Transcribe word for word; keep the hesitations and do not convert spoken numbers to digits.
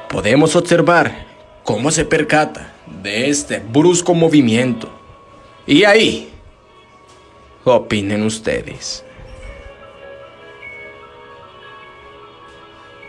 podemos observar cómo se percata de este brusco movimiento. Y ahí, opinen ustedes.